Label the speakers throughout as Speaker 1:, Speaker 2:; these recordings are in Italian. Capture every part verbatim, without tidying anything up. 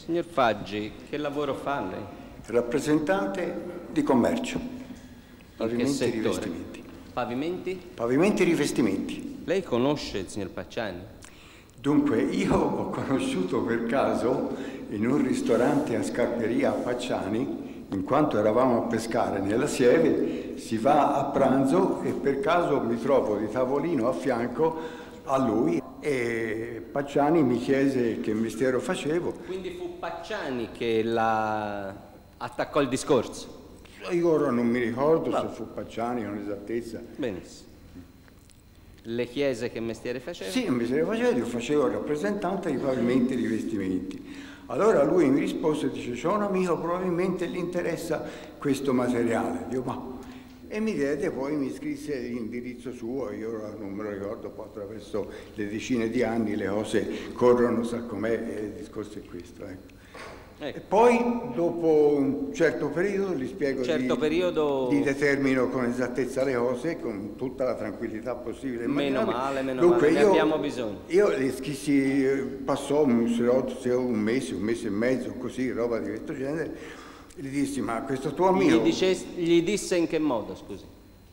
Speaker 1: Signor Faggi, che lavoro fa lei?
Speaker 2: Rappresentante di commercio. Pavimenti e
Speaker 1: settore?
Speaker 2: rivestimenti.
Speaker 1: Pavimenti?
Speaker 2: Pavimenti e rivestimenti.
Speaker 1: Lei conosce il signor Pacciani?
Speaker 2: Dunque, io ho conosciuto per caso in un ristorante a Scarperia a Pacciani, in quanto eravamo a pescare nella Sieve, si va a pranzo e per caso mi trovo di tavolino a fianco a lui e Pacciani mi chiese che mestiere facevo.
Speaker 1: Quindi fu Pacciani che la attaccò il discorso?
Speaker 2: Io ora non mi ricordo
Speaker 1: no.
Speaker 2: se fu Pacciani con esattezza.
Speaker 1: Benissimo. Le chiese che mestiere faceva?
Speaker 2: Sì, che mestiere facevo, io facevo il rappresentante di pavimenti e rivestimenti. Allora lui mi rispose e dice: c'è un amico, probabilmente gli interessa questo materiale. Dico, ma... E mi diede, poi mi scrisse l'indirizzo suo, io ora non me lo ricordo, poi attraverso le decine di anni le cose corrono, sa com'è, e il discorso è questo. Ecco. Ecco. E poi dopo un certo periodo gli spiego,
Speaker 1: certo
Speaker 2: di,
Speaker 1: periodo...
Speaker 2: di determino con esattezza le cose, con tutta la tranquillità possibile.
Speaker 1: Meno male, meno
Speaker 2: Dunque,
Speaker 1: male,
Speaker 2: io,
Speaker 1: ne abbiamo bisogno.
Speaker 2: Io le scrissi, passò un, un mese, un mese e mezzo, così, roba di questo genere. Gli dissi, ma questo tuo amico...
Speaker 1: Gli, dice, gli disse in che modo, scusi?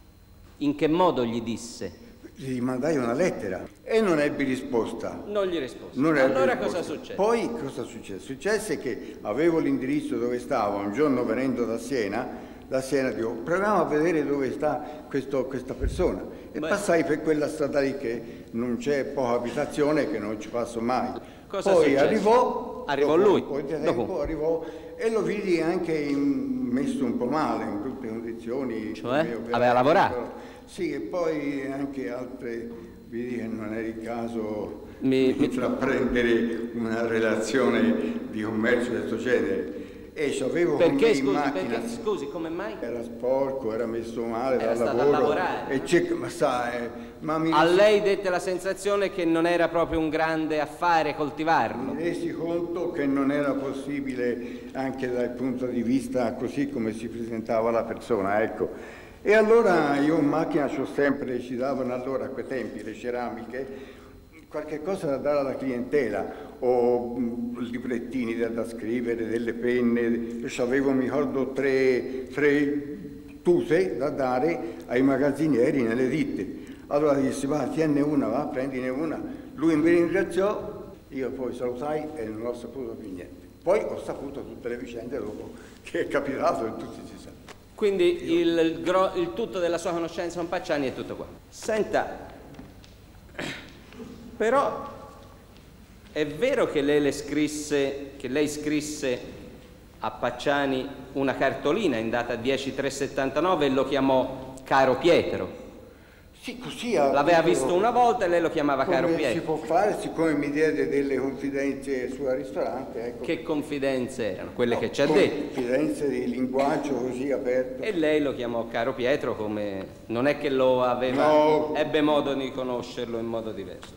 Speaker 1: In che modo gli disse?
Speaker 2: Gli mandai una lettera e non ebbi risposta.
Speaker 1: Non gli rispose.
Speaker 2: Non
Speaker 1: allora
Speaker 2: risposta.
Speaker 1: Cosa succede?
Speaker 2: Poi cosa successe? Successe che avevo l'indirizzo dove stavo, un giorno venendo da Siena, da Siena dico, proviamo a vedere dove sta questo, questa persona. E Beh. passai per quella strada lì che non c'è poca abitazione, che non ci passo mai.
Speaker 1: Cosa
Speaker 2: Poi
Speaker 1: successe?
Speaker 2: arrivò,
Speaker 1: arrivò
Speaker 2: dopo
Speaker 1: lui.
Speaker 2: un po' di tempo
Speaker 1: dopo.
Speaker 2: arrivò e lo vidi anche in, messo un po' male, in brutte condizioni.
Speaker 1: Cioè? Aveva lavorato?
Speaker 2: Sì, e poi anche altre, vedi che non è il caso
Speaker 1: mi,
Speaker 2: di intraprendere una relazione di commercio di questo genere. E avevo
Speaker 1: perché,
Speaker 2: con me
Speaker 1: scusi,
Speaker 2: in macchina.
Speaker 1: Perché, scusi, come mai?
Speaker 2: Era sporco, era messo male
Speaker 1: era
Speaker 2: dal lavoro.
Speaker 1: A lavorare.
Speaker 2: E cerca, ma sa, eh, ma mi
Speaker 1: a
Speaker 2: resi...
Speaker 1: lei dette la sensazione che non era proprio un grande affare coltivarlo.
Speaker 2: Mi resi conto che non era possibile anche dal punto di vista così come si presentava la persona, ecco. E allora io in macchina c'ho sempre, ci davano allora a quei tempi le ceramiche, qualche cosa da dare alla clientela, o mh, librettini da, da scrivere, delle penne, io avevo, mi ricordo, tre, tre tute da dare ai magazzinieri nelle ditte. Allora dissi, va, tienne una, va, prendine una. Lui mi ringraziò, io poi salutai e non ho saputo più niente. Poi ho saputo tutte le vicende dopo che è capitato e tutti si sanno.
Speaker 1: Quindi il, il, il tutto della sua conoscenza con Pacciani è tutto qua. Senta, però è vero che lei le scrisse, che lei scrisse a Pacciani una cartolina in data dieci tre settantanove e lo chiamò Caro Pietro?
Speaker 2: Sì, così
Speaker 1: l'aveva visto una volta e lei lo chiamava
Speaker 2: come
Speaker 1: Caro Pietro.
Speaker 2: Si può fare, siccome mi diede delle confidenze sul ristorante, ecco.
Speaker 1: Che confidenze erano? Quelle
Speaker 2: no,
Speaker 1: che ci ha detto?
Speaker 2: Confidenze di linguaggio così aperto.
Speaker 1: E lei lo chiamò Caro Pietro, come non è che lo aveva,
Speaker 2: no.
Speaker 1: ebbe modo di conoscerlo in modo diverso.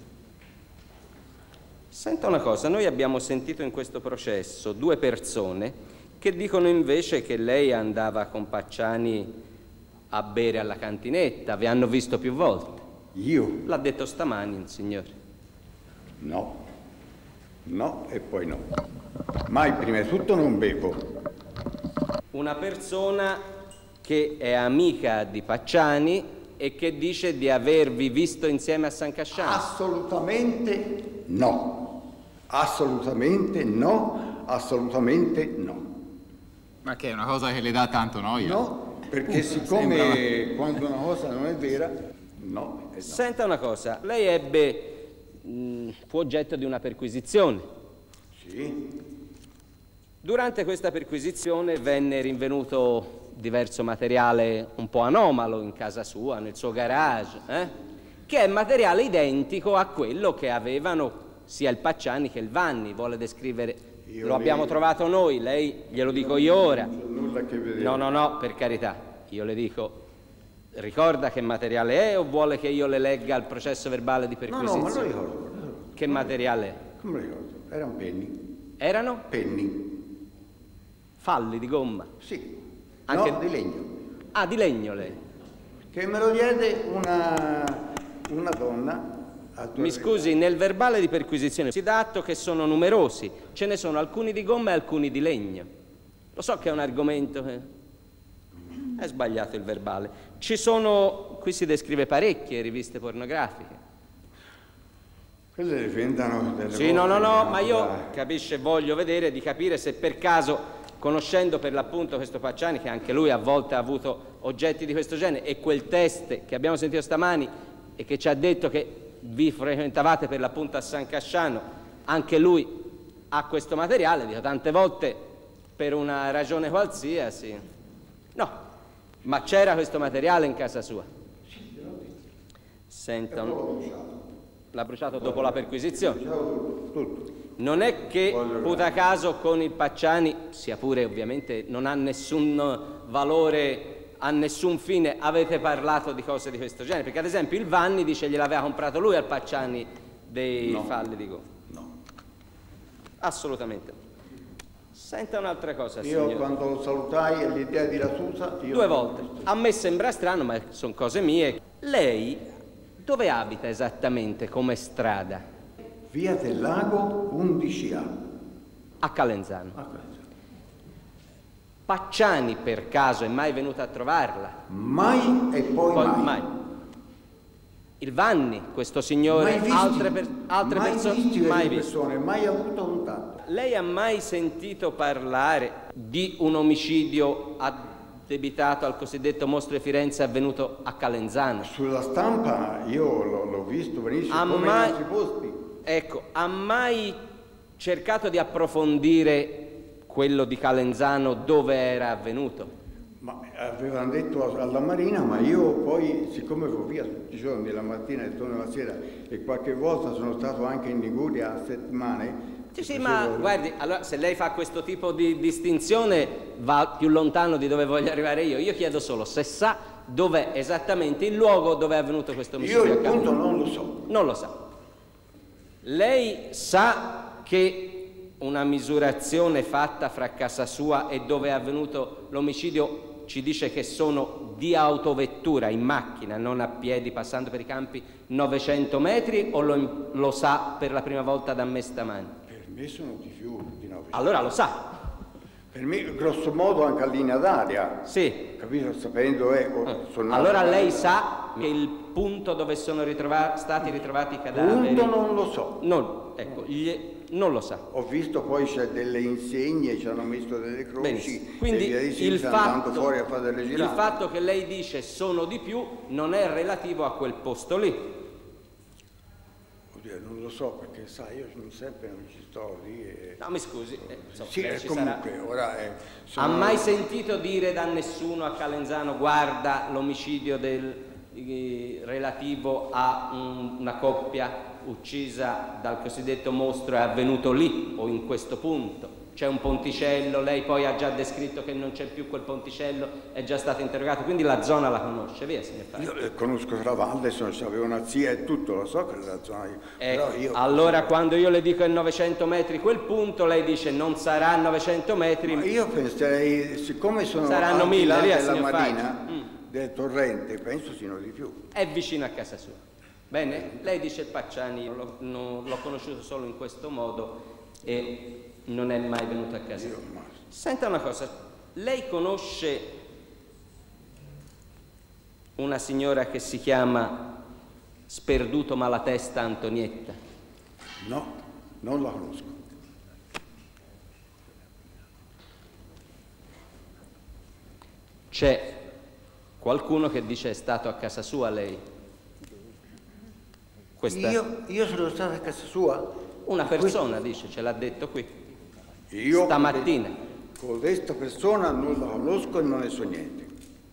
Speaker 1: Senta una cosa, noi abbiamo sentito in questo processo due persone che dicono invece che lei andava con Pacciani a bere alla cantinetta, vi hanno visto più volte.
Speaker 2: Io?
Speaker 1: L'ha detto stamani il signore.
Speaker 2: No, no e poi no. Mai prima di tutto non bevo.
Speaker 1: Una persona che è amica di Pacciani e che dice di avervi visto insieme a San Casciano.
Speaker 2: Assolutamente no. Assolutamente no. Assolutamente no.
Speaker 3: Ma che è una cosa che le dà tanto noia?
Speaker 2: No. Perché siccome Sembra... quando una cosa non è vera, no, no.
Speaker 1: Senta una cosa, lei ebbe, mh, fu oggetto di una perquisizione.
Speaker 2: Sì.
Speaker 1: Durante questa perquisizione venne rinvenuto diverso materiale un po' anomalo in casa sua, nel suo garage, eh? che è materiale identico a quello che avevano sia il Pacciani che il Vanni. Vuole descrivere...
Speaker 2: Io
Speaker 1: lo abbiamo
Speaker 2: lei...
Speaker 1: trovato noi, lei glielo dico io ora.
Speaker 2: Non c'è nulla che vedere.
Speaker 1: No, no, no, per carità. Io le dico, ricorda che materiale è o vuole che io le legga il processo verbale di perquisizione?
Speaker 2: No, no, ma lo ricordo.
Speaker 1: Che materiale è?
Speaker 2: Come lo ricordo? Erano penni.
Speaker 1: Erano?
Speaker 2: Penni.
Speaker 1: Falli di gomma?
Speaker 2: Sì.
Speaker 1: Anche
Speaker 2: no, di legno.
Speaker 1: Ah, di legno lei?
Speaker 2: Che me lo diede una, una donna
Speaker 1: Mi scusi, nel verbale di perquisizione si dà atto che sono numerosi, ce ne sono alcuni di gomma e alcuni di legno. Lo so che è un argomento che... È sbagliato il verbale. Ci sono, qui si descrive parecchie riviste pornografiche.
Speaker 2: Quelle le vendono delle
Speaker 1: Sì, no, no, no, ma io,
Speaker 2: da...
Speaker 1: capisce, voglio vedere di capire se per caso, conoscendo per l'appunto questo Pacciani, che anche lui a volte ha avuto oggetti di questo genere, e quel test che abbiamo sentito stamani e che ci ha detto che vi frequentavate per l'appunto a San Casciano, anche lui ha questo materiale, dico tante volte per una ragione qualsiasi. No, ma c'era questo materiale in casa sua? Senta, l'ha bruciato dopo la perquisizione? Non è che puta caso con il Pacciani, sia pure ovviamente non ha nessun valore, a nessun fine, avete parlato di cose di questo genere? Perché ad esempio il Vanni dice gliel'aveva comprato lui al Pacciani dei
Speaker 2: no.
Speaker 1: falli di gomma.
Speaker 2: No.
Speaker 1: Assolutamente no. Senta un'altra cosa,
Speaker 2: io
Speaker 1: signore.
Speaker 2: Quando lo salutai all'idea di Rasusa... Io
Speaker 1: Due volte. A me sembra strano, ma sono cose mie. Lei dove abita esattamente come strada?
Speaker 2: Via del Lago undici A.
Speaker 1: A Calenzano.
Speaker 2: A Calenzano.
Speaker 1: Pacciani per caso è mai venuto a trovarla?
Speaker 2: Mai e poi,
Speaker 1: Poi
Speaker 2: mai.
Speaker 1: mai. Il Vanni, questo signore,
Speaker 2: Mai visti,
Speaker 1: altre, per, altre
Speaker 2: mai
Speaker 1: perso
Speaker 2: visti
Speaker 1: mai
Speaker 2: queste
Speaker 1: visto.
Speaker 2: persone, mai avuto contatto.
Speaker 1: Lei ha mai sentito parlare di un omicidio addebitato al cosiddetto mostro di Firenze avvenuto a Calenzano?
Speaker 2: Sulla stampa io l'ho visto benissimo,
Speaker 1: Ha
Speaker 2: come
Speaker 1: mai-
Speaker 2: in altri posti.
Speaker 1: Ecco, ha mai cercato di approfondire quello di Calenzano dove era avvenuto?
Speaker 2: Ma avevano detto alla Marina, ma io poi, siccome ero via tutti i giorni, la mattina e torno la sera, e qualche volta sono stato anche in Liguria a settimane.
Speaker 1: Sì, sì,
Speaker 2: facevo-
Speaker 1: ma guardi, allora se lei fa questo tipo di distinzione va più lontano di dove voglio arrivare io. Io chiedo solo se sa dov'è esattamente il luogo dove è avvenuto questo omicidio.
Speaker 2: Io
Speaker 1: a
Speaker 2: il punto
Speaker 1: Calenzano.
Speaker 2: non lo so.
Speaker 1: Non lo sa. Lei sa che una misurazione fatta fra casa sua e dove è avvenuto l'omicidio ci dice che sono di autovettura, in macchina, non a piedi, passando per i campi, novecento metri, o lo, lo sa per la prima volta da me stamani?
Speaker 2: Per me sono di più di novecento.
Speaker 1: Allora lo sa.
Speaker 2: Per me, grosso modo, anche a linea d'aria.
Speaker 1: Sì.
Speaker 2: Capito? Sapendo, eh, oh, sono
Speaker 1: Allora
Speaker 2: nato-
Speaker 1: lei sa che il punto dove sono ritrova- stati ritrovati i cadaveri...
Speaker 2: Punto non lo so.
Speaker 1: Non, ecco, gli- non lo sa.
Speaker 2: Ho visto poi c'è delle insegne, ci hanno messo delle croci.
Speaker 1: Benissimo. Quindi
Speaker 2: e via di
Speaker 1: il
Speaker 2: seguito, andando
Speaker 1: fatto,
Speaker 2: fuori a fare delle
Speaker 1: il
Speaker 2: girate.
Speaker 1: fatto che lei dice sono di più non è relativo a quel posto lì.
Speaker 2: Oddio, non lo so, perché sai, io non sempre non ci sto lì e...
Speaker 1: No, mi scusi. eh, insomma,
Speaker 2: Sì,
Speaker 1: lei
Speaker 2: eh,
Speaker 1: ci
Speaker 2: comunque,
Speaker 1: sarà.
Speaker 2: ora... eh, sono-
Speaker 1: Ha mai sentito dire da nessuno a Calenzano guarda l'omicidio del, eh, relativo a un- una coppia uccisa dal cosiddetto mostro è avvenuto lì o in questo punto? C'è un ponticello, lei poi ha già descritto che non c'è più quel ponticello, è già stato interrogato, quindi la zona la conosce, via signor Fari.
Speaker 2: Io eh, conosco la valle, sono, avevo una zia e tutto, lo so che è la zona io.
Speaker 1: Ecco,
Speaker 2: Però io...
Speaker 1: allora quando io le dico è novecento metri quel punto, lei dice non sarà novecento metri.
Speaker 2: Ma io penserei, siccome sono
Speaker 1: Saranno
Speaker 2: al di
Speaker 1: mille,
Speaker 2: là
Speaker 1: via,
Speaker 2: della
Speaker 1: signor
Speaker 2: marina,
Speaker 1: Faggi. Mm.
Speaker 2: del torrente, penso siano di più.
Speaker 1: È vicino a casa sua. Bene? Lei dice Pacciani, l'ho, non- l'ho conosciuto solo in questo modo e non è mai venuto a casa.
Speaker 2: Io, ma-
Speaker 1: Senta una cosa, lei conosce una signora che si chiama Sperduto Malatesta Antonietta?
Speaker 2: No, non la conosco.
Speaker 1: C'è qualcuno che dice è stato a casa sua lei? Questa...
Speaker 2: Io, io sono stato a casa sua.
Speaker 1: Una persona dice, ce l'ha detto qui,
Speaker 2: Io
Speaker 1: stamattina.
Speaker 2: con questa persona non la conosco e non ne so niente.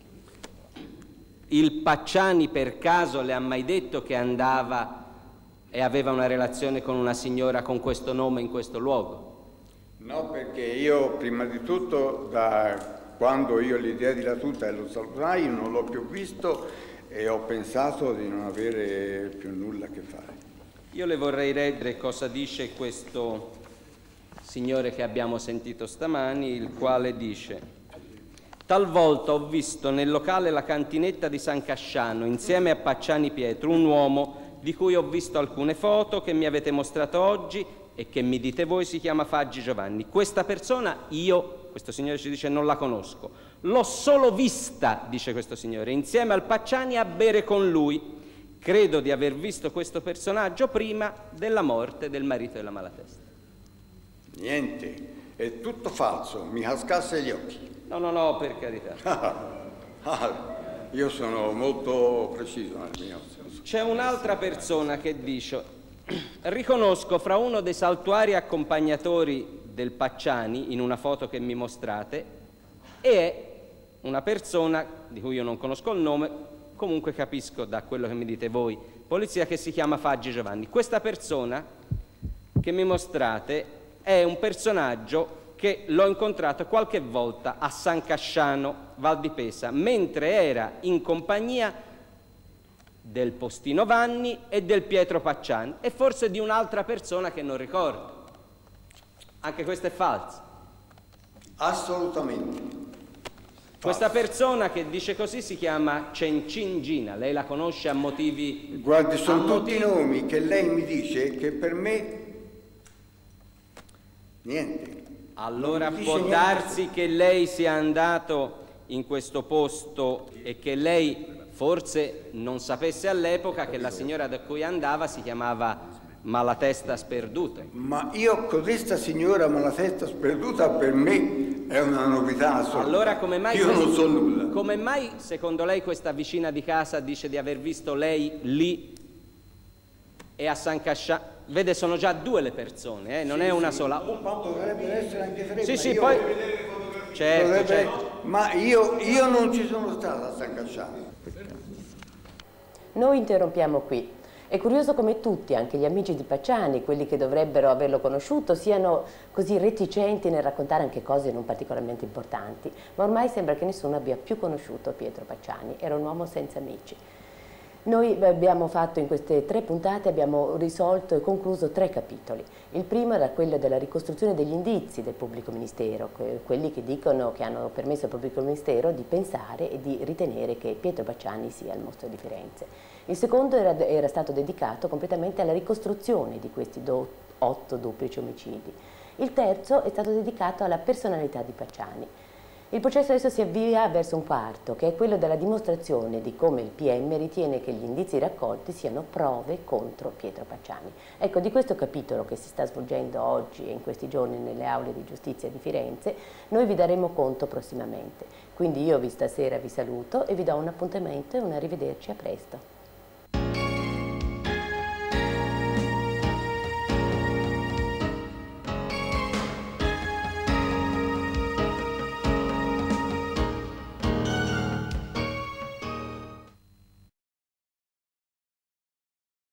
Speaker 1: Il Pacciani per caso le ha mai detto che andava e aveva una relazione con una signora con questo nome in questo luogo?
Speaker 2: No, perché io prima di tutto, da quando io l'idea di Rasuta e lo salutai, non l'ho più visto e ho pensato di non avere più nulla a che fare.
Speaker 1: Io le vorrei leggere cosa dice questo signore che abbiamo sentito stamani, il quale dice: talvolta ho visto nel locale La Cantinetta di San Casciano, insieme a Pacciani Pietro, un uomo di cui ho visto alcune foto che mi avete mostrato oggi e che mi dite voi si chiama Faggi Giovanni. Questa persona io, questo signore ci dice, non la conosco. L'ho solo vista, dice questo signore, insieme al Pacciani a bere con lui. Credo di aver visto questo personaggio prima della morte del marito della Malatesta.
Speaker 2: Niente, è tutto falso, mi cascasse gli occhi.
Speaker 1: No, no, no, per carità.
Speaker 2: Ah, io sono molto preciso nel mio senso.
Speaker 1: C'è un'altra persona che dice: riconosco fra uno dei saltuari accompagnatori del Pacciani, in una foto che mi mostrate, e è una persona di cui io non conosco il nome, comunque capisco da quello che mi dite voi, polizia, che si chiama Faggi Giovanni. Questa persona che mi mostrate è un personaggio che l'ho incontrato qualche volta a San Casciano, Val di Pesa, mentre era in compagnia del Postino Vanni e del Pietro Pacciani e forse di un'altra persona che non ricordo. Anche questo è falso.
Speaker 2: Assolutamente.
Speaker 1: Questa persona che dice così si chiama Cencingina, lei la conosce a motivi...
Speaker 2: Guardi, sono tutti
Speaker 1: motivi...
Speaker 2: i nomi che lei mi dice che per me niente.
Speaker 1: Allora
Speaker 2: non
Speaker 1: può
Speaker 2: niente.
Speaker 1: darsi che lei sia andato in questo posto e che lei forse non sapesse all'epoca che la signora da cui andava si chiamava Malatesta Sperduta.
Speaker 2: Ma io con questa signora Malatesta Sperduta per me è una novità assoluta.
Speaker 1: Allora come mai,
Speaker 2: io non so nulla.
Speaker 1: Come mai secondo lei questa vicina di casa dice di aver visto lei lì e a San Casciano? Vede, sono già due le persone, eh? Non
Speaker 2: sì,
Speaker 1: è una
Speaker 2: sì.
Speaker 1: sola.
Speaker 2: Potrebbero essere anche tre.
Speaker 1: Sì, sì,
Speaker 2: io...
Speaker 1: poi... Certo,
Speaker 2: Potrebbe...
Speaker 1: certo.
Speaker 2: Ma io, io non ci sono stato a San Casciano.
Speaker 4: Noi interrompiamo qui. È curioso come tutti, anche gli amici di Pacciani, quelli che dovrebbero averlo conosciuto, siano così reticenti nel raccontare anche cose non particolarmente importanti. Ma ormai sembra che nessuno abbia più conosciuto Pietro Pacciani. Era un uomo senza amici. Noi abbiamo fatto in queste tre puntate, abbiamo risolto e concluso tre capitoli. Il primo era quello della ricostruzione degli indizi del pubblico ministero, quelli che dicono che hanno permesso al pubblico ministero di pensare e di ritenere che Pietro Pacciani sia il mostro di Firenze. Il secondo era, era stato dedicato completamente alla ricostruzione di questi do, otto duplici omicidi. Il terzo è stato dedicato alla personalità di Pacciani. Il processo adesso si avvia verso un quarto, che è quello della dimostrazione di come il P M ritiene che gli indizi raccolti siano prove contro Pietro Pacciani. Ecco, di questo capitolo che si sta svolgendo oggi e in questi giorni nelle aule di giustizia di Firenze, noi vi daremo conto prossimamente. Quindi io vi stasera vi saluto e vi do un appuntamento e un arrivederci a presto.